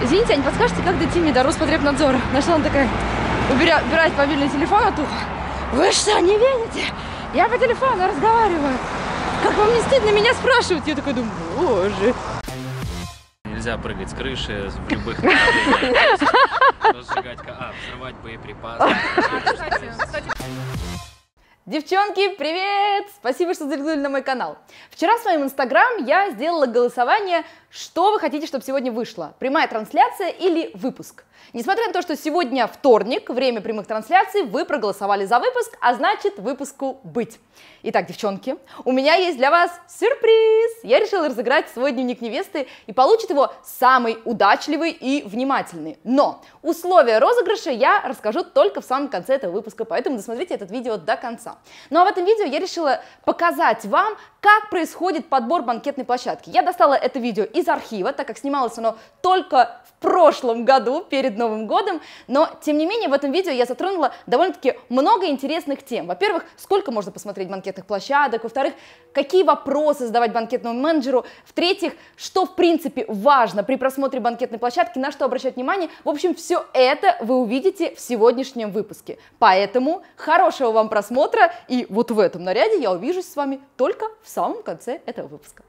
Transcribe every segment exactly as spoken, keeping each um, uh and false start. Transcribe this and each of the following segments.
Извините, а не подскажете, как дойти мне до Роспотребнадзора? На что она такая убирать, убирать мобильный телефон оттуда? Вы что, не видите? Я по телефону разговариваю. Как вам не стыдно меня спрашивать? Я такая думаю, боже. Нельзя прыгать с крыши в любых направлениях. Разжигать, а, взрывать боеприпасы. Девчонки, привет! Спасибо, что заглянули на мой канал. Вчера в своем инстаграм я сделала голосование, что вы хотите, чтобы сегодня вышло. Прямая трансляция или выпуск. Несмотря на то, что сегодня вторник, время прямых трансляций, вы проголосовали за выпуск, а значит выпуску быть. Итак, девчонки, у меня есть для вас сюрприз! Я решила разыграть свой дневник невесты, и получит его самый удачливый и внимательный. Но условия розыгрыша я расскажу только в самом конце этого выпуска, поэтому досмотрите это видео до конца. Ну а в этом видео я решила показать вам, как происходит подбор банкетной площадки. Я достала это видео из архива, так как снималось оно только в прошлом году, перед Новым годом, но тем не менее в этом видео я затронула довольно-таки много интересных тем. Во-первых, сколько можно посмотреть банкетных площадок, во-вторых, какие вопросы задавать банкетному менеджеру, в-третьих, что в принципе важно при просмотре банкетной площадки, на что обращать внимание. В общем, все это вы увидите в сегодняшнем выпуске. Поэтому хорошего вам просмотра, и вот в этом наряде я увижусь с вами только в самом конце этого выпуска.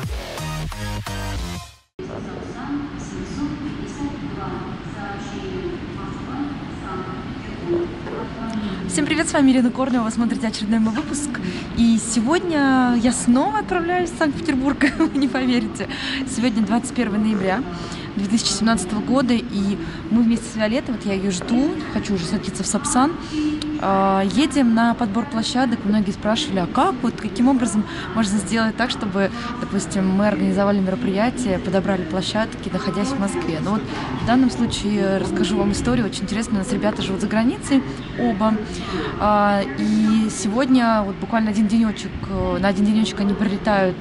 Всем привет, с вами Ирина Корнева, вы смотрите очередной мой выпуск. И сегодня я снова отправляюсь в Санкт-Петербург, вы не поверите. Сегодня двадцать первое ноября две тысячи семнадцатого года, и мы вместе с Виолеттой, вот я ее жду, хочу уже садиться в Сапсан, едем на подбор площадок. Многие спрашивали, а как, вот каким образом можно сделать так, чтобы, допустим, мы организовали мероприятие, подобрали площадки, находясь в Москве. Но вот в данном случае расскажу вам историю, очень интересно, у нас ребята живут за границей, оба, и сегодня вот буквально один денечек, на один денечек они прилетают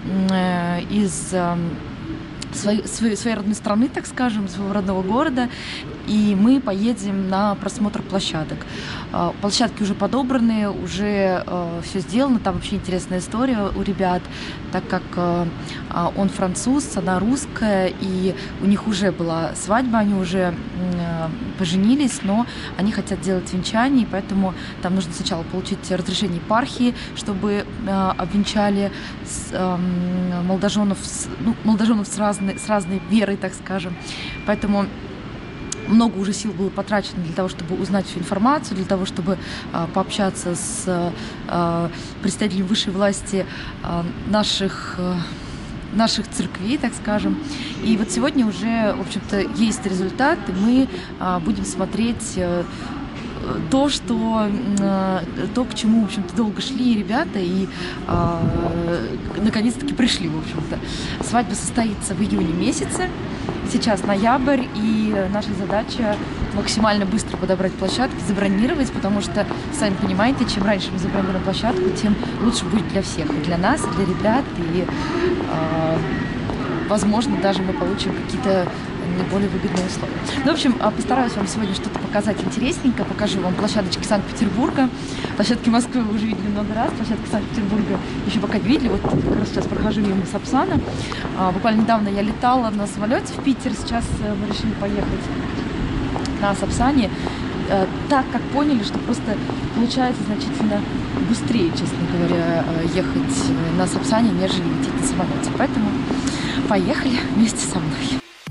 из Своей, своей, своей родной страны, так скажем, своего родного города, и мы поедем на просмотр площадок. Площадки уже подобраны, уже э, все сделано, там вообще интересная история у ребят, так как э, он француз, она русская, и у них уже была свадьба, они уже э, поженились, но они хотят делать венчание, и поэтому там нужно сначала получить разрешение епархии, чтобы э, обвенчали с, э, молодоженов, с, ну, молодоженов с разной, с разной верой, так скажем. Поэтому много уже сил было потрачено для того, чтобы узнать всю информацию, для того, чтобы э, пообщаться с э, представителями высшей власти э, наших, э, наших церквей, так скажем. И вот сегодня уже, в общем-то, есть результат, и мы э, будем смотреть э, то, что, э, то, к чему, в общем-то, долго шли ребята, и э, наконец-таки пришли, в общем-то. Свадьба состоится в июне месяце. Сейчас ноябрь, и наша задача максимально быстро подобрать площадки, забронировать, потому что, сами понимаете, чем раньше мы забронируем площадку, тем лучше будет для всех, и для нас, и для ребят, и, э, возможно, даже мы получим какие-то наиболее выгодные условия. Ну, в общем, постараюсь вам сегодня что-то показать интересненько, покажу вам площадочки Санкт-Петербурга. Площадки Москвы вы уже видели много раз, площадки Санкт-Петербурга еще пока не видели. Вот как раз сейчас прохожу мимо Сапсана. А, буквально недавно я летала на самолете в Питер, сейчас мы решили поехать на Сапсане, а, так как поняли, что просто получается значительно быстрее, честно говоря, ехать на Сапсане, нежели лететь на самолете. Поэтому поехали вместе со мной.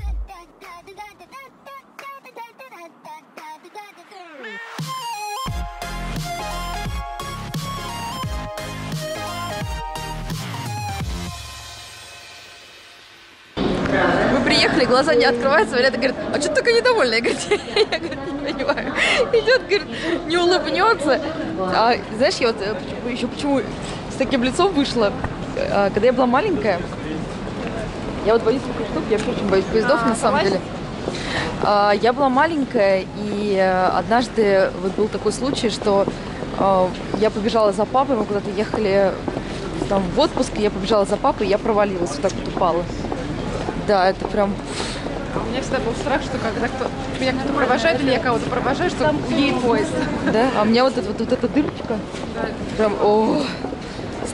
Приехали, глаза не открываются, Валерия говорит, а что ты такая недовольная? Я говорю, я говорю, не понимаю. Идет, говорит, не улыбнется. А, знаешь, я вот еще почему с таким лицом вышла, а, когда я была маленькая, я вот боюсь таких штук, я очень боюсь поездов, а, на самом деле. А, я была маленькая, и однажды вот был такой случай, что а, я побежала за папой, мы куда-то ехали там в отпуск, и я побежала за папой, и я провалилась, вот так вот упала. Да, это прям... У меня всегда был страх, что когда кто, меня кто-то провожает, или я кого-то провожаю, что уедет поезд. Да? А у меня вот, это, вот, вот эта дырочка, да. Прям, о,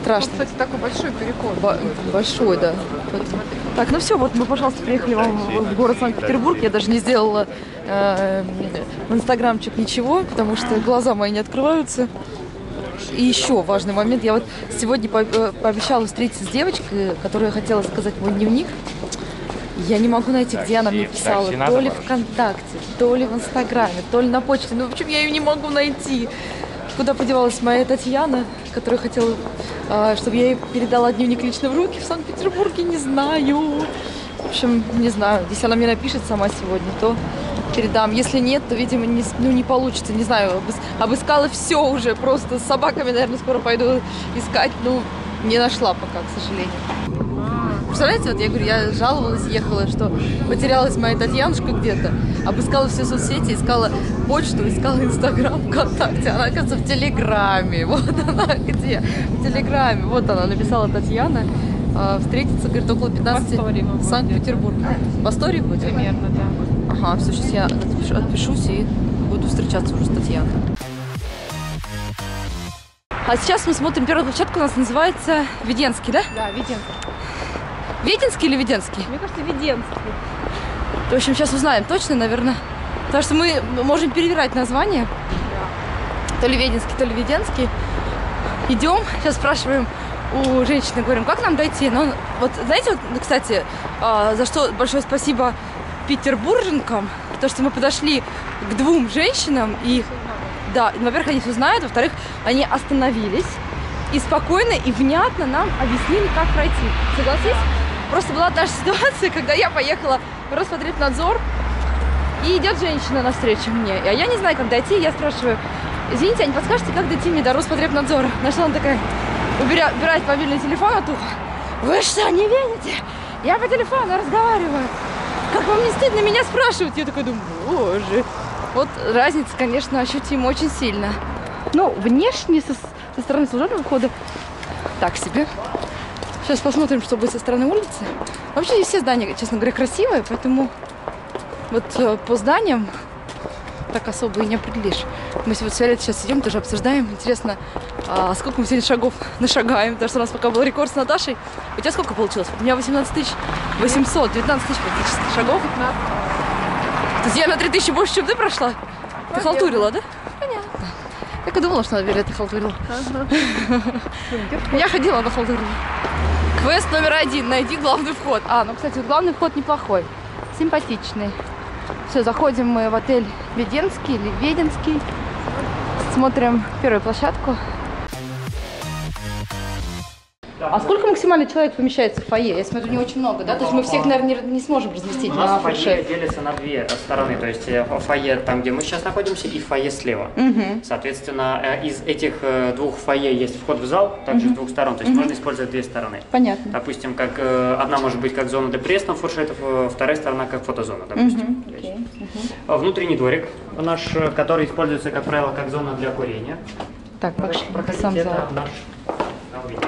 страшно. Тут, кстати, такой большой переход. Бо- большой, да. Вот. Так, ну все, вот мы, пожалуйста, приехали вам в город Санкт-Петербург. Я даже не сделала э, в инстаграмчик ничего, потому что глаза мои не открываются. И еще важный момент. Я вот сегодня по- пообещала встретиться с девочкой, которая хотела заказать мой дневник. Я не могу найти, где она мне писала. То ли ВКонтакте, то ли в Инстаграме, то ли на почте. Ну, в общем, я ее не могу найти. Куда подевалась моя Татьяна, которая хотела, чтобы я ей передала дневник лично в руки в Санкт-Петербурге, не знаю. В общем, не знаю. Если она мне напишет сама сегодня, то передам. Если нет, то, видимо, не, ну, не получится. Не знаю, обыскала все уже. Просто с собаками, наверное, скоро пойду искать. Ну, не нашла пока, к сожалению. Представляете, вот я говорю, я жаловалась, ехала, что потерялась моя Татьянушка где-то, обыскала все соцсети, искала почту, искала Инстаграм, ВКонтакте, она, оказывается, в Телеграме, вот она где, в Телеграме, вот она, написала Татьяна, а, встретиться, говорит, около пятнадцати в Санкт-Петербург. В Астории будет? Примерно, да. Ага, все, сейчас я отпишу, отпишусь и буду встречаться уже с Татьяной. А сейчас мы смотрим первую площадку, у нас называется Веденский, да? Да, Веденский. Веденский или Веденский? Мне кажется, Веденский. В общем, сейчас узнаем точно, наверное. Потому что мы можем перевирать название. То ли Веденский, то ли Веденский. Идем, сейчас спрашиваем у женщины, говорим, как нам дойти. Но вот, знаете, вот, кстати, за что большое спасибо петербурженкам, то, что мы подошли к двум женщинам, и, да, во-первых, они все знают, во-вторых, они остановились и спокойно и внятно нам объяснили, как пройти. Согласись? Просто была та же ситуация, когда я поехала в Роспотребнадзор, и идет женщина навстречу мне. А я не знаю, как дойти. Я спрашиваю, извините, а не подскажете, как дойти мне до Роспотребнадзора? На что она такая, убира, убирает мобильный телефон от уха. Вы что, не видите? Я по телефону разговариваю. Как вам не стыдно меня спрашивать? Я такая думаю, боже. Вот разница, конечно, ощутима очень сильно. Ну, внешне, со, со стороны служебного входа, так себе. Сейчас посмотрим, что будет со стороны улицы. Вообще здесь все здания, честно говоря, красивые, поэтому вот э, по зданиям так особо и не определишь. Мы сегодня с Виолеттой сейчас идем, тоже обсуждаем. Интересно, а сколько мы сегодня шагов нашагаем, потому что у нас пока был рекорд с Наташей. У тебя сколько получилось? У меня восемнадцать тысяч восемьсот, девятнадцать тысяч практически шагов. То есть я на три тысячи больше, чем ты прошла? Ты халтурила, да? Понятно. Я и думала, что Виолетта халтурила. Я ходила, она халтурила. Квест номер один. Найди главный вход. А, ну, кстати, вот главный вход неплохой. Симпатичный. Все, заходим мы в отель Веденский или Веденский. Смотрим первую площадку. А сколько максимально человек помещается в фойе? Я смотрю, не очень много, да? То есть мы всех, наверное, не, не сможем разместить. У нас фойе делится на две стороны. То есть фойе там, где мы сейчас находимся, и фойе слева. Угу. Соответственно, из этих двух фойе есть вход в зал, также угу. с двух сторон. То есть угу. можно использовать две стороны. Понятно. Допустим, как одна может быть как зона для пресного фуршетов, вторая сторона как фотозона, допустим. Угу. Okay. Угу. Внутренний дворик наш, который используется, как правило, как зона для курения. Так, проходите, сам это зал. Наш зал.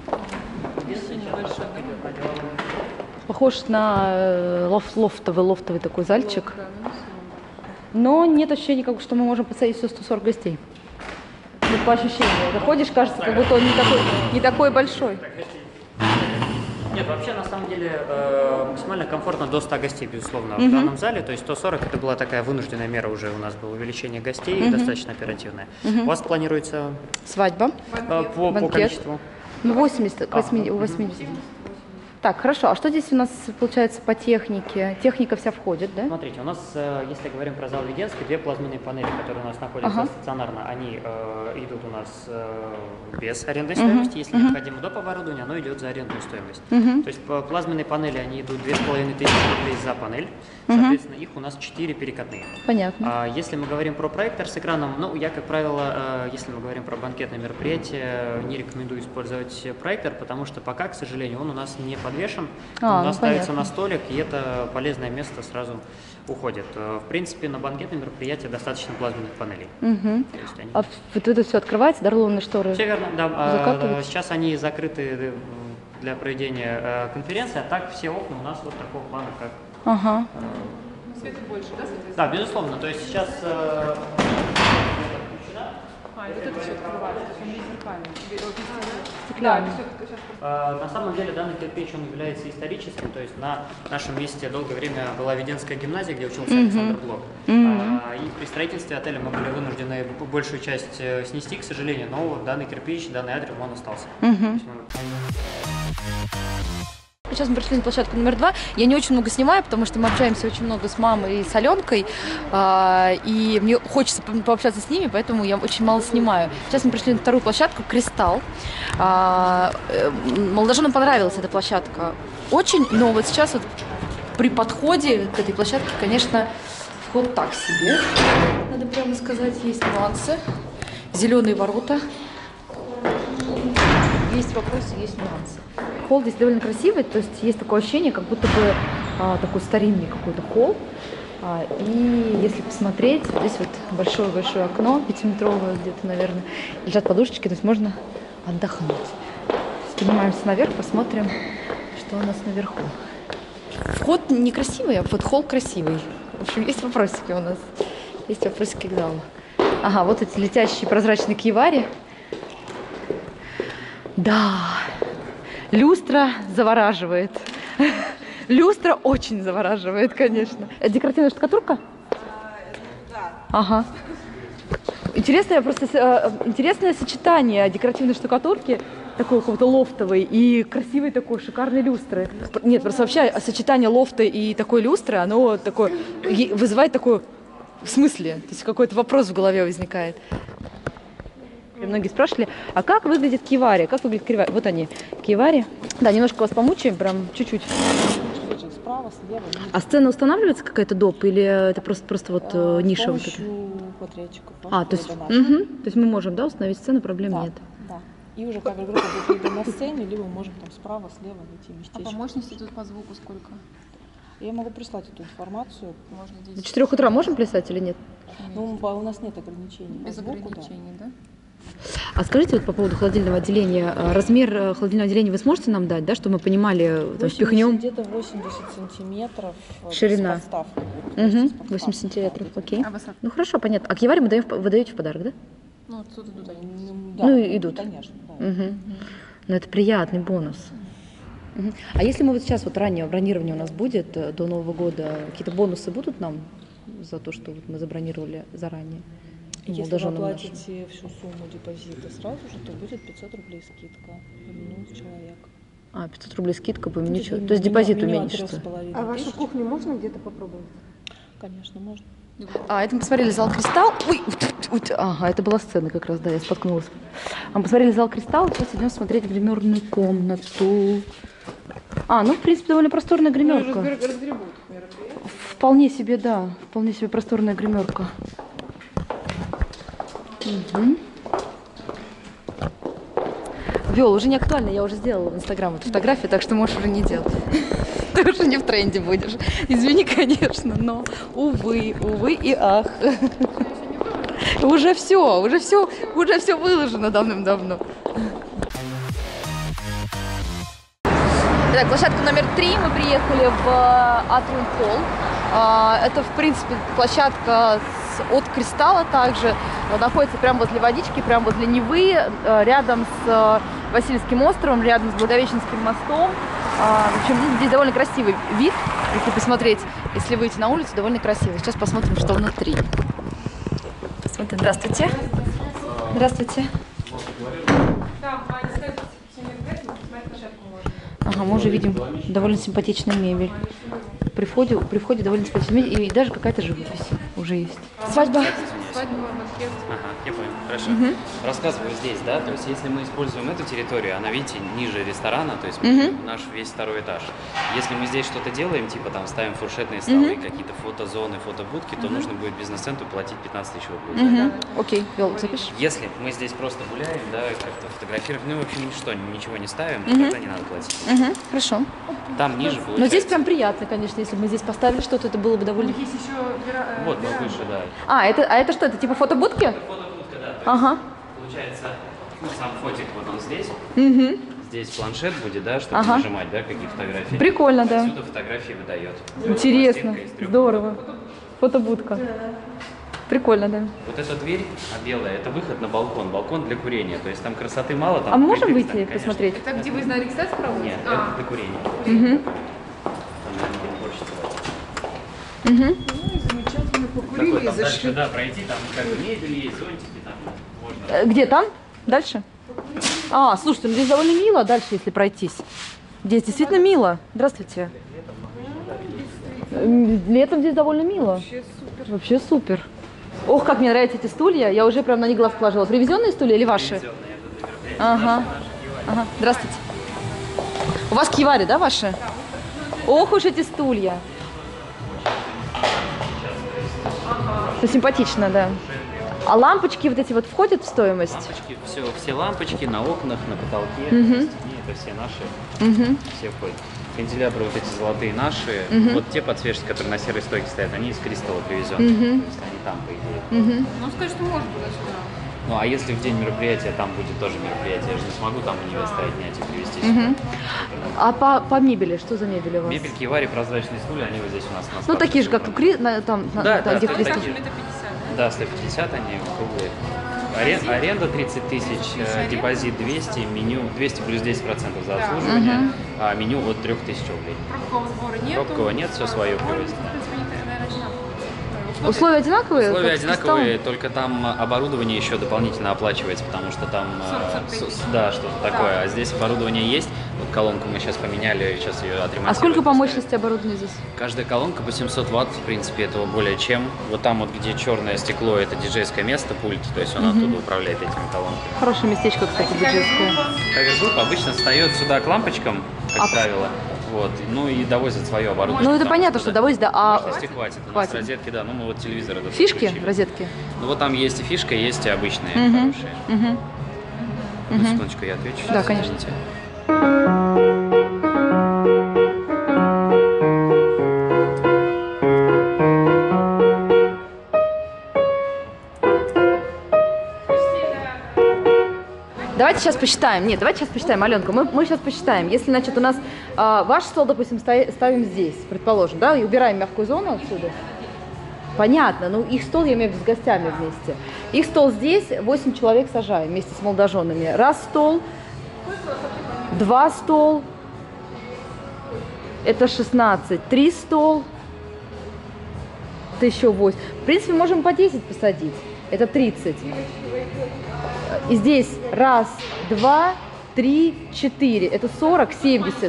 Похож на лоф лофтовый, лофтовый такой зальчик. Но нет ощущения, как, что мы можем посадить все сто сорок гостей. Вот по ощущению. Заходишь, кажется, как будто он не такой, не такой большой. Нет, вообще, на самом деле, э, максимально комфортно до ста гостей, безусловно, uh-huh. в данном зале. То есть сто сорок это была такая вынужденная мера уже у нас было увеличение гостей, uh-huh. достаточно оперативное. Uh-huh. У вас планируется свадьба э, по, по количеству? Ну, восемьдесят, восемьдесят. Так, хорошо. А что здесь у нас получается по технике? Техника вся входит, да? Смотрите, у нас, если говорим про зал Веденский, две плазменные панели, которые у нас находятся ага. стационарно, они э, идут у нас э, без арендной стоимости. Uh-huh. Если uh-huh. необходимо доп. Оборудование, оно идет за арендную стоимость. Uh-huh. То есть по плазменные панели, они идут две с половиной тысячи рублей за панель. Соответственно, uh-huh. их у нас четыре перекатные. Понятно. А если мы говорим про проектор с экраном, ну, я, как правило, э, если мы говорим про банкетное мероприятие, не рекомендую использовать проектор, потому что пока, к сожалению, он у нас не подвешен, а, у нас ну, ставится понятно. на столик, и это полезное место сразу уходит. В принципе, на банкетном мероприятии достаточно плазменных панелей. Угу. То есть они... А вот это все открывается, да, рулонные шторы? Все верно, да. Сейчас они закрыты для проведения конференции, а так все окна у нас вот такого плана, как... Ага. Света больше, да, соответственно? Да, безусловно. То есть сейчас... А, и вот это все открывается, то есть он весь зеркальный. Стеклянный. А, На самом деле данный кирпич, он является историческим, то есть на нашем месте долгое время была Веденская гимназия, где учился Александр Блок. А, И при строительстве отеля мы были вынуждены большую часть э, снести, к сожалению, но данный кирпич, данный адрес, он остался. То есть мы- Сейчас мы пришли на площадку номер два. Я не очень много снимаю, потому что мы общаемся очень много с мамой и с Аленкой. а, И мне хочется по- пообщаться с ними, поэтому я очень мало снимаю. Сейчас мы пришли на вторую площадку «Кристалл». А, э, Молодоженам понравилась эта площадка очень, но вот сейчас вот при подходе к этой площадке, конечно, вход так себе. Надо прямо сказать, есть нюансы. Зеленые ворота. Есть вопросы, есть нюансы. Холл здесь довольно красивый, то есть есть такое ощущение, как будто бы а, такой старинный какой-то холл. А, и если посмотреть, здесь вот большое-большое окно, пятиметровое где-то, наверное, лежат подушечки, то есть можно отдохнуть. Поднимаемся наверх, посмотрим, что у нас наверху. Вход некрасивый, а вот холл красивый. В общем, есть вопросики у нас. Есть вопросики к залу. Ага, вот эти летящие прозрачные кьявари. Да, люстра завораживает. Люстра очень завораживает, конечно. Это декоративная штукатурка? Да. Ага. Интересное, просто, э, интересное сочетание декоративной штукатурки, такой какой-то лофтовой, и красивой такой шикарной люстры. Нет, просто вообще сочетание лофта и такой люстры, оно такое, е- вызывает такое, в смысле, то есть какой-то вопрос в голове возникает. И многие спрашивали, а как выглядит кьявари? Как выглядит кьявари? Вот они, кьявари. Да, немножко вас помучаем, прям чуть-чуть. Справа, слева. А сцена устанавливается какая-то доп, или это просто, просто вот э, ниша вот эта? Подрядчиков. А, то есть, мгм. то есть мы можем, да, установить сцену, проблем Да, нет. да. И уже как группа будет либо на сцене, либо мы можем там справа, слева найти А местечко. по мощности тут по звуку сколько? Я могу прислать эту информацию. Можно здесь? До четырех утра можем плясать или нет? Ну, по- у нас нет ограничений. по Без звуку, да. ограничений, да? А скажите вот по поводу холодильного отделения, э, размер э, холодильного отделения вы сможете нам дать, да, чтобы мы понимали, там, восемьдесят, впихнем? где-то восемьдесят сантиметров. э, Ширина. с подставкой. То Угу, есть с подставкой, восемьдесят сантиметров, да, окей. А высота? Ну хорошо, понятно. А кьявари мы даем, в по- вы даете в подарок, да? Ну, вот тут идут они. Ну, да, Ну, и идут. Конечно, да. Угу. Ну это приятный бонус. Мгм. А если мы вот сейчас вот раннее бронирование у нас будет э, до Нового года, какие-то бонусы будут нам за то, что вот мы забронировали заранее? Ну, Если вы молодоженам нашим? оплатите всю сумму депозита сразу же, то будет пятьсот рублей скидка на меню человек. А, пятьсот рублей скидка по Ну, меню. есть То меню- есть депозит меню от уменьшится. трёх с половиной А вашу тысяч. кухню можно где-то попробовать? Конечно, можно. А, это мы посмотрели зал «Кристалл». Ой, ут, ага, это была сцена как раз, да, я споткнулась. А мы посмотрели зал «Кристалл», сейчас идем смотреть гримерную комнату. А, ну, в принципе, довольно просторная гримерка. Разгребут. Вполне себе, да, вполне себе просторная гримерка. Угу. Вёл, уже не актуально, я уже сделала в Инстаграм эту фотографию, так что можешь уже не делать. Ты уже не в тренде будешь. Извини, конечно, но увы, увы и ах. Уже все, уже все, уже все выложено давным-давно. Итак, площадка номер три. Мы приехали в Атриум Холл. А, Это, в принципе, площадка с- от «Кристалла» также. А, Находится прямо возле водички, прямо возле Невы, а, рядом с а, Васильевским островом, рядом с Благовещенским мостом. А, В общем, ну, здесь довольно красивый вид, если посмотреть, если выйти на улицу, довольно красиво. Сейчас посмотрим, что внутри. Посмотрим. Здравствуйте. Здравствуйте. Ага, мы уже видим довольно симпатичную мебель. При входе, при входе довольно симпатичная мебель и даже какая-то живопись уже есть. Свадьба. Свадьба, банкет. Ага, я понял, хорошо. Рассказываю здесь, да, то есть если мы используем эту территорию, она, видите, ниже ресторана, то есть наш весь второй этаж. Если мы здесь что-то делаем, типа там ставим фуршетные столы, какие-то фотозоны, фотобудки, то нужно будет бизнес-центру платить пятнадцать тысяч рублей. Мгм. Окей, Вел, запишешь? Если мы здесь просто гуляем, да, как-то фотографируем, ну, в общем, ничто, ничего не ставим, тогда не надо платить. Угу, хорошо. Там ниже получается. Но здесь прям приятно, конечно, если бы мы здесь поставили что-то, это было бы довольно... Есть еще вера... э, Вот, веранда. повыше, да. А, это, а это что, это типа фотобудки? Фотобудка, да. Ага. Получается, ну, сам фотик вот он здесь. Угу. Здесь планшет будет, да, чтобы Ага. нажимать, да, какие фотографии. Прикольно, да. Отсюда фотографии выдает. Интересно, Пластинка из трех здорово. Фотобудка. Прикольно, да. Вот эта дверь а белая, это выход на балкон, балкон для курения. То есть там красоты мало. Там А мы можем припись, выйти там, посмотреть? Это где вы на регистрацию проводите? Нет, А. это для курения. Угу. Там, наверное, уборщица возит. Угу. Ну и замечательно покурили Такой, и там дальше, зашли. да, пройти, там как бы мебель есть, зонтики, там можно. Э, Где там? Дальше? А, слушайте, ну здесь довольно мило дальше, если пройтись. Здесь действительно мило. Здравствуйте. М, Летом здесь довольно мило. Вообще супер. Вообще супер. Ох, как мне нравятся эти стулья. Я уже прям на них глаз положила. Привезенные стулья или ваши? Ага. Ага. Здравствуйте. У вас кьявари, да, ваши? Ох уж эти стулья. Ну, симпатично, да. А лампочки вот эти вот входят в стоимость? Лампочки, все, все лампочки на окнах, на потолке, Мгм. на стене, это все наши, Угу. все входят. Вентиляторы вот эти золотые наши, Мгм. вот те подсвечники, которые на серой стойке стоят, они из Кристалла привезенные, Мгм. то есть они там, по идее. Угу. Ну, скажи, что можно было сюда. Ну, а если в день мероприятия там будет тоже мероприятие, я же не смогу там у него ставить, снять и привезти Мгм. сюда. А по, по мебели, что за мебель у вас? Мебель, кивари, прозрачные стулья, они вот здесь у нас на Ну, складе такие же, как у прикреплены. Кри... на- там, на- Да, там, да, где да, Кристалл. такие. Это пятьдесят, да? Да, сто пятьдесят они круглые. Арен- аренда тридцать тысяч, э, депозит двести, меню двести плюс десять процентов за Да. обслуживание, Мгм. а меню от трёх тысяч рублей. Пробкового сбора нет. Пробкового нет, всё свое привозят. В принципе, они, наверное, одинаковые. Условия одинаковые? Условия как с одинаковые, Кристаллом? только там оборудование еще дополнительно оплачивается, потому что там э, сорок пять с- тысяч. да, что-то такое. А здесь оборудование есть. Вот колонку мы сейчас поменяли, сейчас ее отремонтируем. А сколько по поставим. мощности оборудования здесь? Каждая колонка по семьсот ватт, в принципе, этого более чем. Вот там вот, где черное стекло, это диджейское место, пульт, то есть он оттуда управляет этими колонками. Хорошее местечко, кстати, диджейское. Каверзвук обычно встает сюда к лампочкам, как А- правило, вот, ну и довозит свое оборудование. Ну, это потому понятно, что довозит, да, а Мощности хватит. У нас хватит. розетки, да, ну мы вот телевизоры даже фишки, включили. розетки? Ну вот там есть и фишка, есть и обычные, Мгм. хорошие. Мгм. Ну, секундочку, я отвечу. Да, сейчас, конечно. извините. Давайте сейчас посчитаем. Нет, давайте сейчас посчитаем, Аленка. Мы, мы сейчас посчитаем. Если, значит, у нас а, ваш стол, допустим, ста- ставим здесь, предположим, да, и убираем мягкую зону отсюда. Понятно, ну их стол, я имею в виду, с гостями вместе. Их стол здесь, восемь человек сажаем вместе с молодоженами. Раз стол, два стол, это шестнадцать, три стол, это еще восемь. В принципе, можем по десять посадить, это тридцать. И здесь раз, два, три, четыре, это сорок, семьдесят.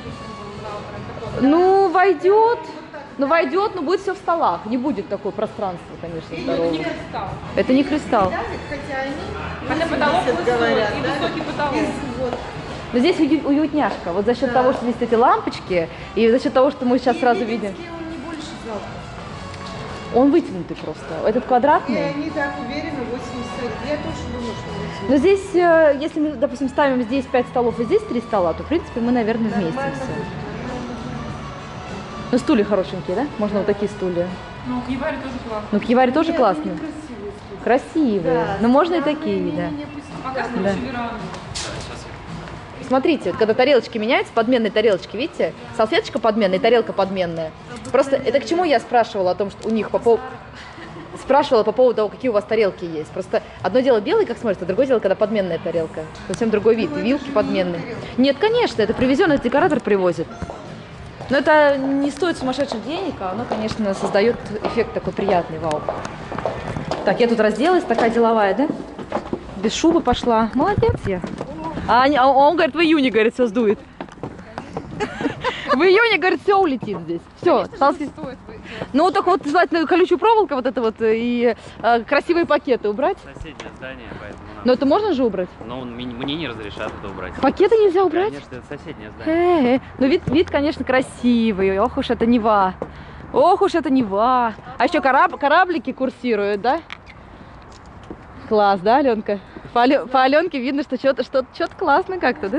Ну, войдет, ну войдет, но будет все в столах. Не будет такое пространство, конечно, здорового. Это не кристалл. Хотя потолок высокий, и высокий потолок. Но здесь ую- уютняшка. Вот за счет того, что здесь эти лампочки, и за счет того, что мы сейчас сразу видим. Он не больше зал. Он вытянутый просто. Этот квадратный. И они так уверенно восемьдесят. Я тоже думаю, что восемьдесят. Но здесь, э, если мы, допустим, ставим здесь пять столов и здесь три стола, то, в принципе, мы, наверное, вместимся. Ну, стулья хорошенькие, да? Можно вот такие стулья. Ну, к Еваре тоже классно. Ну, кьявари тоже Нет, классные. они красивые стулья. Красивые. Да, Но можно и странные, такие, не- да. не- не пусть- Пока Да. следующий веранду. Смотрите, вот когда тарелочки меняются, подменные тарелочки, видите? Салфеточка подменная и тарелка подменная. Просто это к чему я спрашивала о том, что у них по поводу... Спрашивала по поводу того, какие у вас тарелки есть. Просто одно дело белый, как смотрится, а другое дело, когда подменная тарелка. Совсем другой вид. И вилки подменные. Нет, конечно, это привезенный декоратор привозит. Но это не стоит сумасшедших денег, а оно, конечно, создает эффект такой приятный, вау. Так, я тут разделась, такая деловая, да? Без шубы пошла. Молодец я. А, они- а он говорит, в июне, говорит, все сдует. В июне, говорит, все улетит здесь. Все, Стоит вы- ну, только вот желательно колючую проволоку вот это вот и э, красивые пакеты убрать. Соседнее здание, поэтому нам... Но это можно же убрать? Но он, ми- мне не разрешат это убрать. Пакеты нельзя убрать? Конечно, это соседнее здание. Э-э. Ну, вид, вид, конечно, красивый. Ох уж это Нева. Ох уж это Нева. А еще кораб, кораблики курсируют, да? Класс, да, Аленка? По, Алё- по Аленке видно, что что-то что классно как-то, да?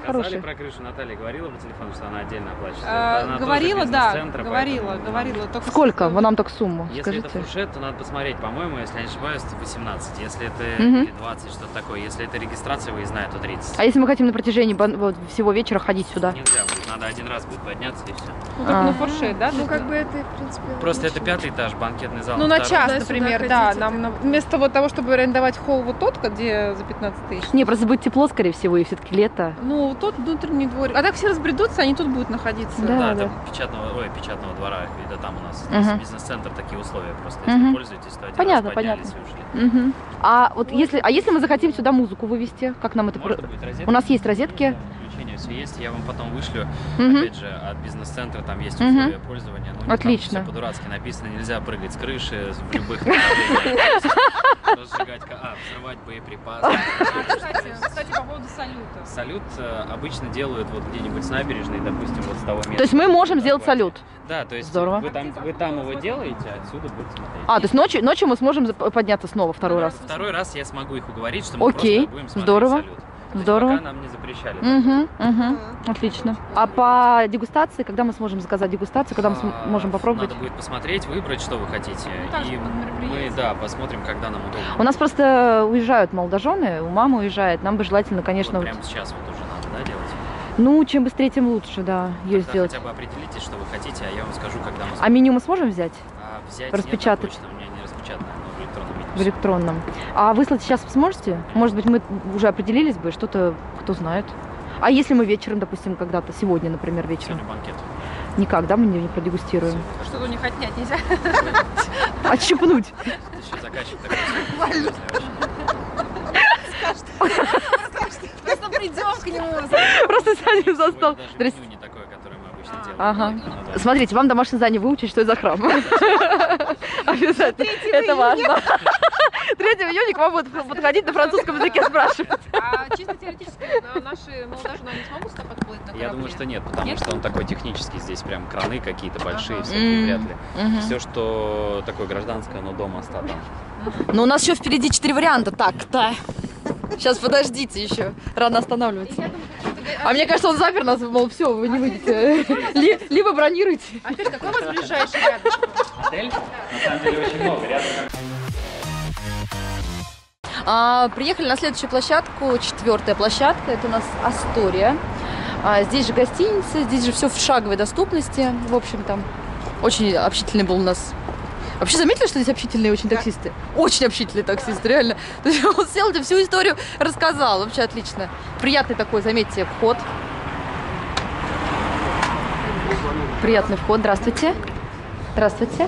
хорошие. про крышу Наталья говорила по телефону, что она отдельно оплачивает? А, Она говорила, тоже да, бизнес-центр, говорила, поэтому говорила. Только Сколько? что- Вы нам так сумму Если скажите. это фуршет, то надо посмотреть, по-моему, если я не ошибаюсь, то восемнадцать. Если это Мгм. или двадцать, что-то такое. Если это регистрация выездная, то тридцать. А если мы хотим на протяжении бан- вот, всего вечера ходить сюда? Нельзя будет, надо один раз будет подняться и все. Ну, только А. на фуршет, да? Ну, как бы это, в принципе, Просто это логично. пятый этаж, банкетный зал. Ну, на второй. час, Туда-сюда например, да. ходить, Нам это- на- вместо вот того, чтобы арендовать холл вот тот, где за пятнадцать тысяч. Не, просто будет тепло, скорее всего, и все-таки лето. Ну, тот внутренний дворик. А так все разбредутся, они тут будут находиться. Да. Да, это печатного, ой, печатного двора, это там у нас Мгм. здесь бизнес-центр, такие условия просто. Если Мгм. пользуетесь, то один Понятно, раз поднялись понятно. и ушли. Мгм. А вот если, а если мы захотим сюда музыку вывести, как нам это? Можно про- будет розетка? У нас есть розетки. Включение все есть, я вам потом вышлю, Мгм. опять же, от бизнес-центра, там есть Мгм. условия пользования. Ну, Отлично. Все по-дурацки написано, нельзя прыгать с крыши в любых направлениях. Разжигать, ка- а, взрывать боеприпасы. Кстати, кстати, по поводу салюта. Салют э, обычно делают вот где-нибудь с набережной, допустим, вот с того места. То есть мы можем куда сделать хватит. салют? Да, то есть Здорово. Вы, там, вы там его делаете, а отсюда будете смотреть. А, то есть ночью, ночью мы сможем зап- подняться снова второй раз? Второй раз я смогу их уговорить, что мы Окей, просто будем смотреть здорово. салют. То есть Здорово. пока нам не запрещали. Угу, угу. Отлично. А по дегустации, когда мы сможем заказать дегустацию, когда мы см- А, можем попробовать? Надо будет посмотреть, выбрать, что вы хотите. так же И под мы, мероприятие. да, посмотрим, когда нам удобно. У нас просто уезжают молодожены, у мамы уезжает. Нам бы желательно, конечно, Вот вот- прямо сейчас вот уже надо, да, делать? ну, чем быстрее, тем лучше, да, ее Тогда сделать. хотя бы определитесь, что вы хотите, а я вам скажу, когда мы А сможем. меню мы сможем взять А взять распечатать? нет, на почту, у меня не распечатано, но в электронном виде. в электронном? А выслать сейчас сможете? Может быть, мы уже определились бы, что-то, кто знает. А если мы вечером, допустим, когда-то, сегодня, например, вечером? Сегодня банкет. Никак, да, мы не, не продегустируем? Что-то у них отнять нельзя. Отщипнуть. Еще заказчик такой серьезный очень. Просто придем к нему. Просто сядем за стол. Сегодня даже Здрасте. меню не такое, которое мы обычно делаем. Ага. Ну да. Смотрите, вам домашнее задание выучить, что это за храм. Обязательно. Это важно. третьего июня к вам будут подходить на французском языке спрашивать. А чисто теоретически э, наши молодожены не смогут сюда подплыть на корабле? Я думаю, что нет, потому Нет? что он такой технический, здесь прям краны какие-то большие, всякие М. вряд ли. Все, что такое гражданское, но дома осталось. Но у нас еще впереди четыре варианта. Так-то. Сейчас подождите еще. Рано останавливаться. А мне кажется, он запер нас, мол, все, вы не выйдете. Ли- Либо бронируйте. Опять, какой у вас ближайший рядышком? Отель? На самом деле очень много, рядом. А, приехали на следующую площадку, четвертая площадка, это у нас Астория. А, здесь же гостиница, здесь же все в шаговой доступности, в общем-то. Очень общительный был у нас. Вообще заметили, что здесь общительные очень таксисты? Очень общительные таксисты, реально. То есть он сел, тебе всю историю рассказал, вообще отлично. Приятный такой, заметьте, вход. Приятный вход, здравствуйте. Здравствуйте.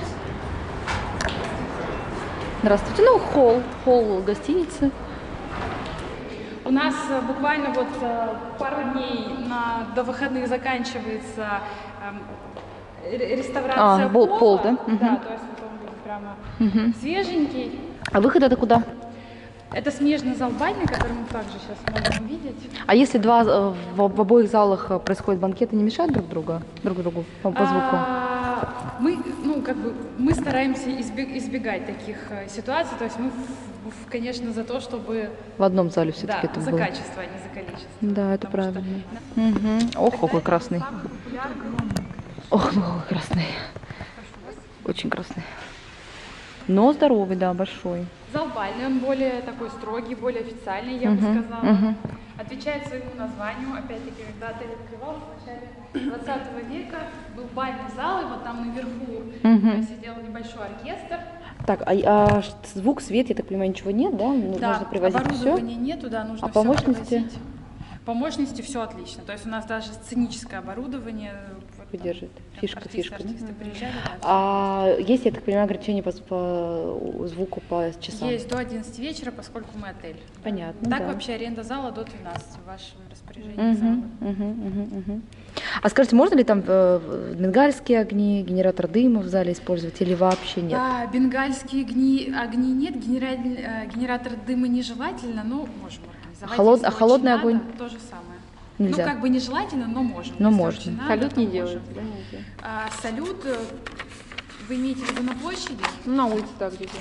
Здравствуйте. Ну, холл, холл гостиницы. У нас э, буквально вот э, пару дней на, до выходных заканчивается эм, ре- реставрация А, пол- пола. пол, да? Да, Мгм. то есть вот он будет прямо свеженький. А выход это куда? Это смежный зал бальный, который мы также сейчас можем увидеть. А если два э, в, в обоих залах э, происходят банкеты, не мешают друг другу, друг другу по, по звуку? А, мы, ну, как бы, мы стараемся избег- избегать таких э, ситуаций, то есть мы, в- в- конечно, за то, чтобы В одном зале да, все-таки это за было. качество, а не за количество. Да, это Потому что- правильно. Мгм. Ох, какой красный. Ох, какой красный. Очень красный. Но здоровый, да, большой. Зал бальный, он более такой строгий, более официальный, я бы Мгм, сказала. мгм. Отвечает своему названию. Опять-таки, когда отель открывался в начале двадцатого века, был бальный зал, и вот там наверху Мгм. э, сидел небольшой оркестр. Так, а, а ш- звук, свет, я так понимаю, ничего нет, да? Ну, Да, нужно привозить все. оборудования нету, да, нужно А по всё мощности? привозить. По мощности все отлично. То есть у нас даже сценическое оборудование. вот там Выдерживает. прям Фишка, артисты, фишка, да? артисты приезжали, да, всё. А есть, я так понимаю, ограничения по, по звуку по часам? Есть до одиннадцати вечера, поскольку мы отель. Понятно, Так да. вообще аренда зала до двенадцати в вашем распоряжении. Мгм, залы. мгм, мгм, мгм. А скажите, можно ли там э, бенгальские огни, генератор дыма в зале использовать или вообще нет? А, бенгальские огни, огни нет, генераль- э, генератор дыма нежелательно, но можем организовать. Холод- если а очень холодный надо, огонь? То же самое. Нельзя. Ну, как бы нежелательно, но можем. Но Если можно. очень надо, Салют то не можем. делают, да, нигде? А, салют, э, вы имеете в виду на площади? Ну, на улице так где-то.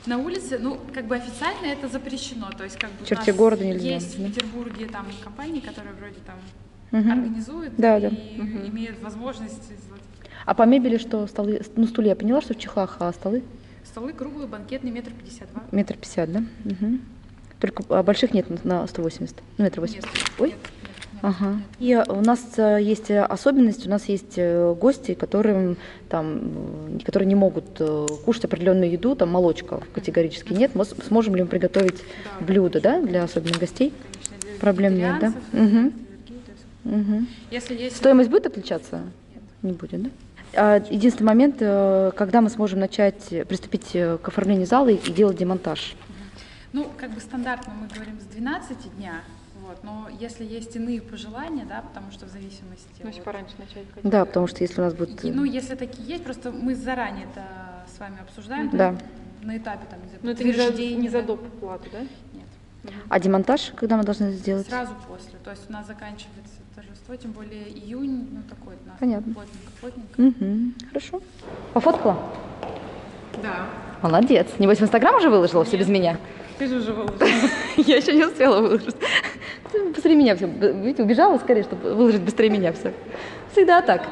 На улице, ну, как бы официально это запрещено, то есть как бы В черте города нельзя. Есть Да? в Петербурге там компании, которые вроде там Мгм. организуют Да, и да. имеют возможность сделать. А по мебели что? Столы? Ну, стулья я поняла, что в чехлах, а столы? Столы круглые, банкетные, метр пятьдесят два. Метр пятьдесят, да? Угу. Только а, больших нет на на сто восемьдесят. Ну, метр восемьдесят. Ой. Нет, нет, нет, Ага. нет. И э, у нас э, есть э, особенность, у нас есть э, гости, которым там, э, которые не могут э, кушать определенную еду, там молочка категорически нет. Мы с- сможем ли мы приготовить Да. блюдо, да, для особенных гостей? Конечно, для Проблем нет, да? вегетарианцев, Мгм. аллергии, то есть Угу. Если есть Стоимость будет отличаться? Не будет, да? А, единственный момент, э, когда мы сможем начать э, приступить э, к оформлению зала и, и делать демонтаж. Ну, как бы стандартно мы говорим с двенадцати дня, вот, но если есть иные пожелания, да, потому что в зависимости Ну, если от- пораньше начать. Да, потому что если у нас будет... И, э, ну, если такие есть, просто мы заранее это с вами обсуждаем, Да. то на этапе там, не знаю, Ну, это не за, подтверждения, не за да. доп. плату, да? Нет. А демонтаж, когда мы должны это сделать? Сразу после. То есть у нас заканчивается торжество, тем более июнь, ну такой у нас Понятно. плотненько, плотненько. Угу. Хорошо. Пофоткала? Да. Молодец. Небось, в Инстаграм уже выложила все без меня? Ты же уже выложила. Я еще не успела выложить. Ты быстрее меня все. Видите, убежала скорее, чтобы выложить быстрее меня все. Всегда так.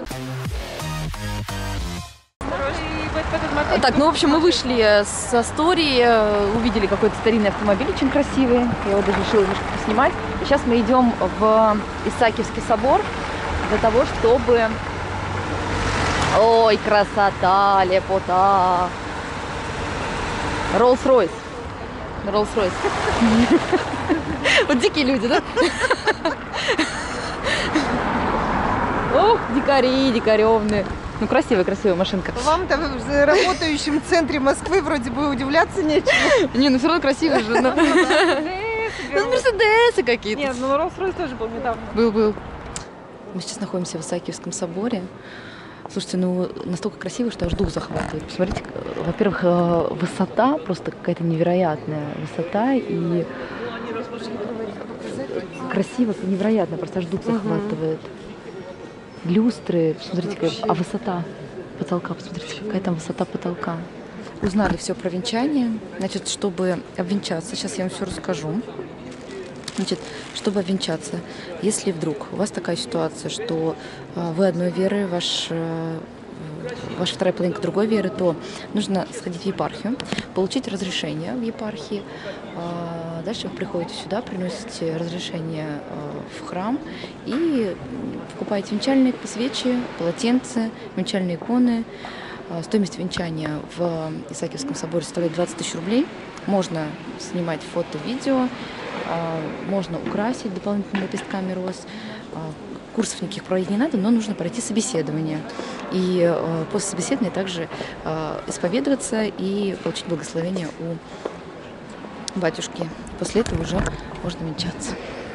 Так, ну, в общем, мы вышли со стори, э, увидели какой-то старинный автомобиль очень красивый. Я его даже решила немножко поснимать. И сейчас мы идем в Исаакиевский собор для того, чтобы... Ой, красота, лепота! Роллс-Ройс. Роллс-Ройс. Вот дикие люди, да? Ох, дикари, дикаревные. Ну, красивая, красивая машинка. Вам-то в работающем центре Москвы вроде бы удивляться нечего. Не, ну все равно красивая же. Ну, Ну, мерседесы какие-то. Нет, ну Роллс-Ройс тоже был недавно. Был, был. Мы сейчас находимся в Исаакиевском соборе. Слушайте, ну настолько красиво, что аж дух захватывает. Посмотрите, э, во-первых, э, высота просто какая-то невероятная высота и красиво, невероятно, просто аж дух захватывает. Люстры, посмотрите, какая, а высота потолка, посмотрите, какая там высота потолка. Узнали все про венчание. Значит, чтобы обвенчаться, сейчас я вам все расскажу. Значит, чтобы обвенчаться, если вдруг у вас такая ситуация, что э, вы одной веры, ваш, э, ваша вторая половинка другой веры, то нужно сходить в епархию, получить разрешение в епархии. Э, дальше вы приходите сюда, приносите разрешение э, в храм и покупаете венчальные свечи, полотенца, венчальные иконы. Э, стоимость венчания в Исаакиевском соборе составляет двадцать тысяч рублей. Можно снимать фото, видео. Можно украсить дополнительными лепестками роз. Курсов никаких проводить не надо, но нужно пройти собеседование. И после собеседования также исповедоваться и получить благословение у батюшки. После этого уже можно венчаться.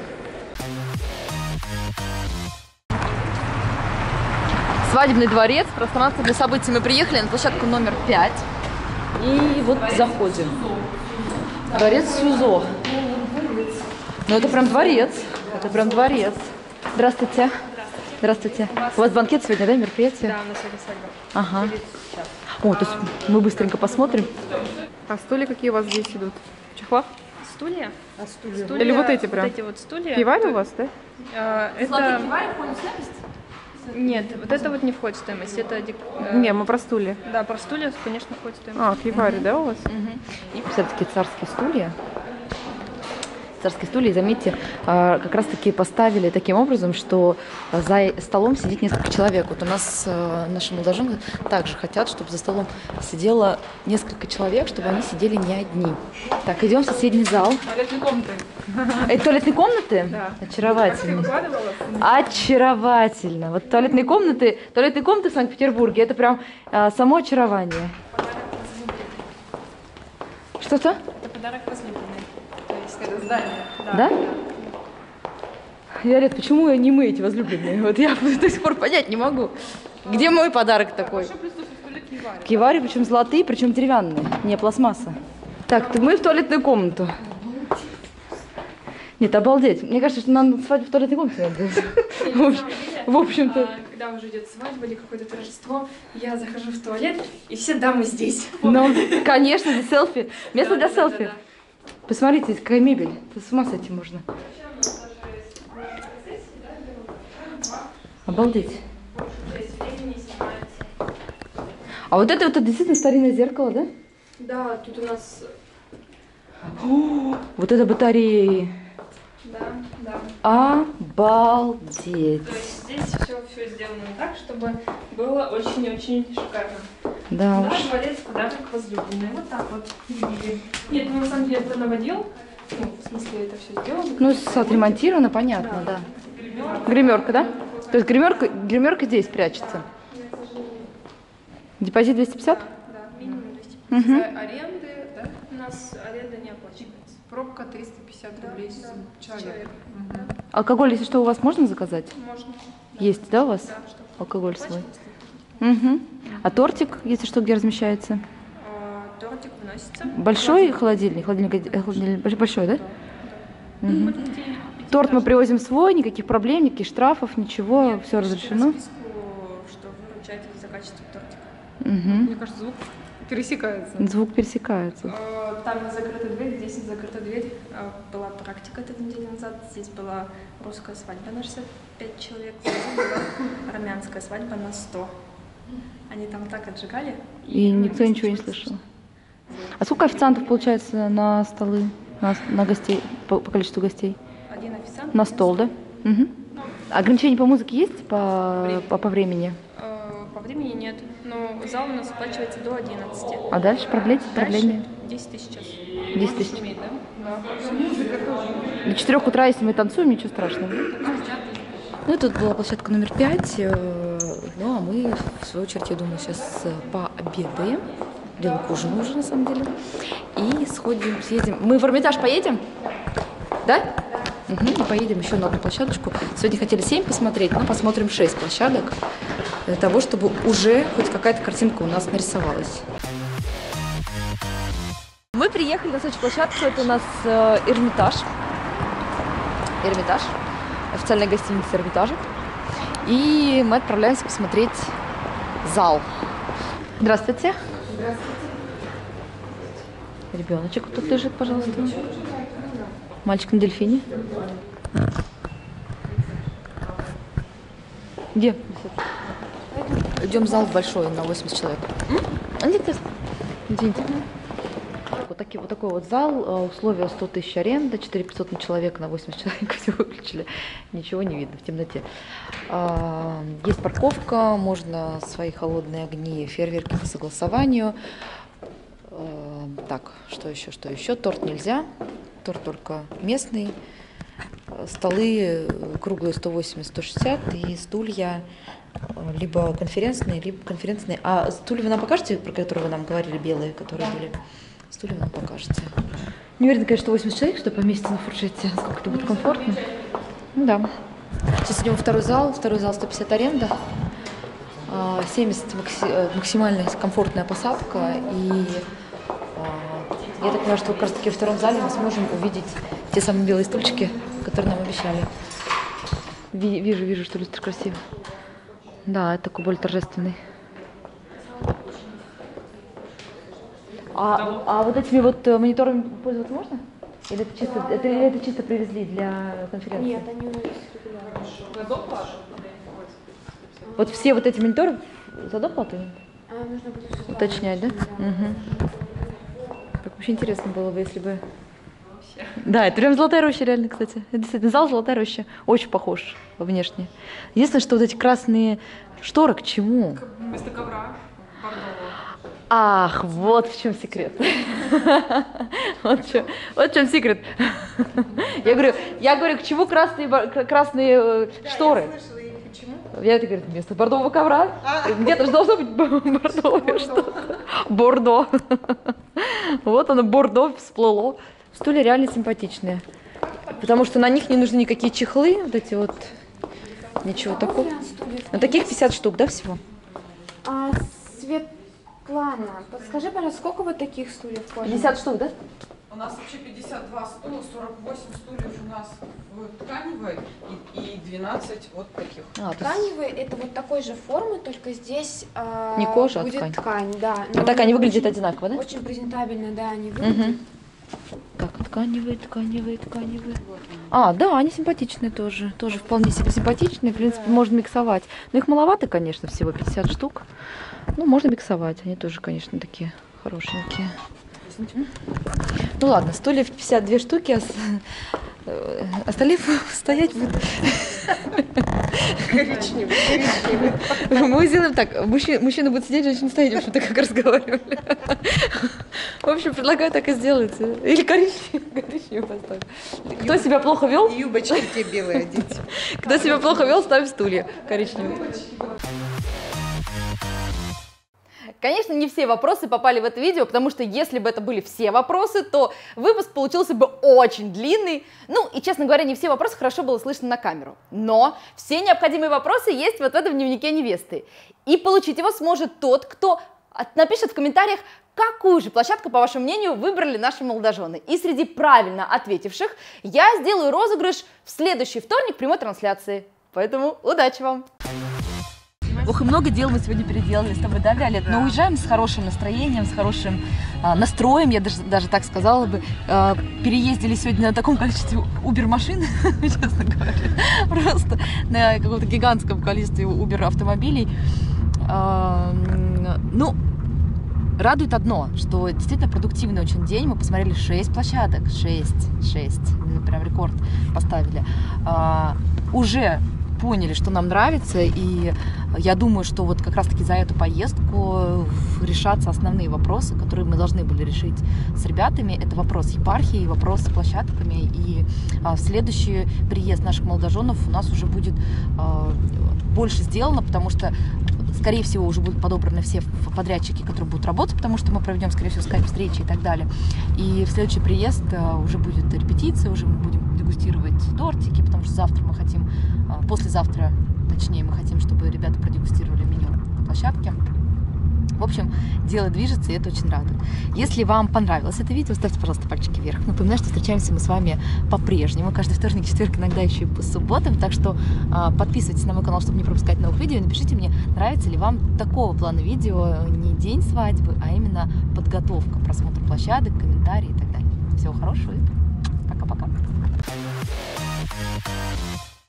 Свадебный дворец, пространство для событий. Мы приехали на площадку номер пять. И вот заходим. Дворец Сюзо. Ну это прям дворец. Это прям дворец. Здравствуйте. Здравствуйте. У вас банкет сегодня, да, мероприятие? Да, у нас сегодня свадьба. Ага. О, то есть мы быстренько посмотрим. А стулья какие у вас здесь идут? В чехлах? Стулья? А стулья? Стулья, Или вот эти прям? Вот эти вот стулья. Киварь у вас, да? А, это... Нет, вот это вот не входит в стоимость. Это дек- э, Не, мы про стулья. Да, про стулья, конечно, входит в стоимость. А, киварь, да, у вас? И все-таки царские стулья. Царские стулья, заметьте, а, как раз-таки поставили таким образом, что за столом сидит несколько человек. Вот у нас а, наши молодожены также хотят, чтобы за столом сидело несколько человек, чтобы они сидели не одни. Так, идем в соседний зал. Туалетные комнаты. Это туалетные комнаты? Да. Очаровательно. Очаровательно. Вот туалетные комнаты, туалетные комнаты в Санкт-Петербурге, это прям а, само очарование. Что-то? Это подарок возлюбленной. То есть это здание. Да? Да? Виолет, почему не мы эти возлюбленные? Вот я до сих пор понять не могу. Где мой подарок такой? Кивари, причем золотые, причем деревянные, не пластмасса. Так, мы в туалетную комнату. Нет, обалдеть. Мне кажется, что нам свадьбу в туалетной комнате надо. В общем-то. Когда уже идет свадьба или какое-то торжество, я захожу в туалет, и все дамы здесь. Ну, конечно, для селфи. Место для селфи. Посмотрите, какая мебель. С ума сойти можно. Обалдеть. А вот это вот действительно старинное зеркало, да? Да, тут у нас... О, вот это батареи. Да, да. Обалдеть. То есть здесь все, все сделано так, чтобы было очень-очень шикарно. Да Да, уж. дворец подарок возлюбленной. Вот так вот. Нет, ну на самом деле это наводил. Ну, в смысле, это все сделано. Ну, отремонтировано, понятно, да. Гримерка, да? То есть гримерка, гримерка здесь прячется. Депозит двести пятьдесят? Да, минимум двести пятьдесят. Угу. За аренды, да? У нас аренда не оплачивается. Пробка триста пятьдесят рублей с человека. Алкоголь, если что, у вас можно заказать? Можно. Есть, да, у вас? Да, что Алкоголь свой. Угу. А тортик, если что, где размещается? а, тортик выносится. Большой холодильник? Холодильник, э, холодильник большой, да? Мгм. Торт мы привозим свой, никаких проблем, никаких штрафов, ничего, все разрешено. Списку, что вы вручаете за качество тортика. Мгм. Мне кажется, звук пересекается. Звук пересекается. Э, Там закрыта дверь, здесь не закрыта дверь. Э, Была практика три недели назад. Здесь была русская свадьба на шестьдесят пять человек. Здесь была армянская свадьба на сто. Они там так отжигали. И никто ничего не слышал. А сколько официантов получается на столы, на, на гостей, по, по количеству гостей? Один официант. На один стол, да? Угу. Ограничения по музыке есть по, по, по времени? Э, По времени нет, но зал у нас оплачивается до одиннадцати. А дальше продлить? Продление? десять тысяч час. десять тысяч. Иметь, да? Да. До четырех утра, если мы танцуем, ничего страшного. Ну, тут была площадка номер пять. э, Ну, а мы, в свою очередь, я думаю, сейчас э, пообедаем. Дело к ужину уже, на самом деле. И сходим, съездим. Мы в Эрмитаж поедем? Да? Угу, и поедем еще на одну площадочку. Сегодня хотели семь посмотреть, но посмотрим шесть площадок. Для того, чтобы уже хоть какая-то картинка у нас нарисовалась. Мы приехали на следующую площадку. Это у нас э, Эрмитаж. Эрмитаж. Официальная гостиница Эрмитажа. И мы отправляемся посмотреть зал. Здравствуйте. Здравствуйте. Ребеночек вот тут лежит, пожалуйста. Мальчик на дельфине. Где? Идем в зал большой на восемьдесят человек. Идите. Извините. Вот, таки, вот такой вот зал, условия сто тысяч аренда, четыре тысячи пятьсот на человека, на восемьдесят человек, все выключили, ничего не видно в темноте. Есть парковка, можно свои холодные огни, фейерверки по согласованию. Так, что еще, что еще? Торт нельзя, торт только местный. Столы круглые сто восемьдесят - сто шестьдесят и стулья либо конференцные, либо конференцные. А стулья вы нам покажете, про которые вы нам говорили, белые, которые были? Стулья вы нам покажете. Не уверена, конечно, что восемьдесят человек, что поместится на фуршете. Насколько это будет комфортно. Ну да. Сейчас идем во второй зал. Второй зал сто пятьдесят аренда. семьдесят максимальная комфортная посадка. И я так понимаю, что как раз таки во втором зале мы сможем увидеть те самые белые стульчики, которые нам обещали. Вижу, вижу, что люстра красивая. Да, это такой более торжественный. А, а вот этими вот мониторами пользоваться можно? Или это чисто, это, или это чисто привезли для конференции? Нет, они у нас регулярно. Вот все вот эти мониторы за доплату? А, нужно будет уточнять, да? Угу. Так вообще интересно было бы, если бы... Да, это прям Золотая роща, реально, кстати. Это действительно зал Золотая роща. Очень похож внешне. Единственное, что вот эти красные шторы к чему? Вместо ковра бордового. Ах, вот в чем секрет. Вот в чем, вот в чем секрет. Я говорю, я говорю, к чему красные, красные шторы? Я это говорю, вместо бордового ковра. Где-то же должно быть бордовое что-то. Бордо. Вот оно, бордо всплыло. Стулья реально симпатичные. Потому что на них не нужны никакие чехлы. Вот эти вот. Ничего такого. На таких пятьдесят штук, да, всего? А, Светлана, подскажи, пожалуйста, сколько вот таких стульев? пятьдесят штук, да? нас вообще пятьдесят два стула, сорок восемь стульев у нас в тканевой и, и двенадцать вот таких. А, тканевые это вот такой же формы, только здесь э, не кожа, будет а ткань. ткань, да. А так они выглядят одинаково, да? Очень презентабельно, да, они выглядят. Угу. Так, тканевые, тканевые, тканевые. А, да, они симпатичные тоже. Тоже вполне себе симпатичные. В принципе, да. Можно миксовать. Но их маловато, конечно, всего пятьдесят штук. Ну, можно миксовать. Они тоже, конечно, такие хорошенькие. Ну ладно, стульев пятьдесят две штуки, а остальные стоять будут. Коричневый, коричневый. Мы сделаем так, мужчина, мужчина будет сидеть, женщина стоять, в общем-то, как разговаривали. В общем, предлагаю так и сделать. Или коричневый, коричневый поставим. Кто себя плохо вел? Юбочки те белые одеть. Кто себя плохо вел, ставим стулья коричневые. Конечно, не все вопросы попали в это видео, потому что если бы это были все вопросы, то выпуск получился бы очень длинный. Ну и, честно говоря, не все вопросы хорошо было слышно на камеру. Но все необходимые вопросы есть вот в этом дневнике невесты. И получить его сможет тот, кто напишет в комментариях, какую же площадку, по вашему мнению, выбрали наши молодожены. И среди правильно ответивших я сделаю розыгрыш в следующий вторник прямой трансляции. Поэтому удачи вам! Ох, и много дел мы сегодня переделали с тобой, да, Виолет? Да. Но уезжаем с хорошим настроением, с хорошим а, настроем, я даже, даже так сказала бы. А, переездили сегодня на таком количестве Uber-машин, честно говоря, просто на каком-то гигантском количестве Uber-автомобилей. А, ну, радует одно, что действительно продуктивный очень день. Мы посмотрели шесть площадок, шесть, шесть, прям рекорд поставили. А, уже поняли, что нам нравится, и я думаю, что вот как раз-таки за эту поездку решатся основные вопросы, которые мы должны были решить с ребятами. Это вопрос епархии, вопрос с площадками, и а, в следующий приезд наших молодоженов у нас уже будет а, больше сделано, потому что, скорее всего, уже будут подобраны все подрядчики, которые будут работать, потому что мы проведем, скорее всего, скайп-встречи и так далее. И в следующий приезд а, уже будет репетиция, уже мы будем дегустировать тортики, потому что завтра мы хотим, послезавтра, точнее, мы хотим, чтобы ребята продегустировали меню на площадке. В общем, дело движется, и это очень радует. Если вам понравилось это видео, ставьте, пожалуйста, пальчики вверх. Напоминаю, что встречаемся мы с вами по-прежнему, каждый вторник, четверг, иногда еще и по субботам. Так что а, подписывайтесь на мой канал, чтобы не пропускать новых видео. И напишите мне, нравится ли вам такого плана видео, не день свадьбы, а именно подготовка, просмотр площадок, комментарии и так далее. Всего хорошего и пока-пока.